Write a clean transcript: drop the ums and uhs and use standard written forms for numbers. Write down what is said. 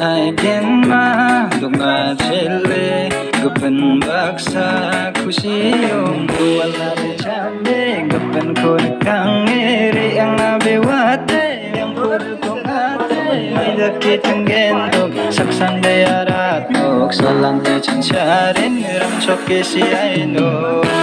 ai đến mà lúc mà chele gupen baksa khushi om wala be chande gupen khol kang ere ang abewate ang khol kong ate may dakit ang gendog saksan de arat ok salang de chancharin ram chokke si ai no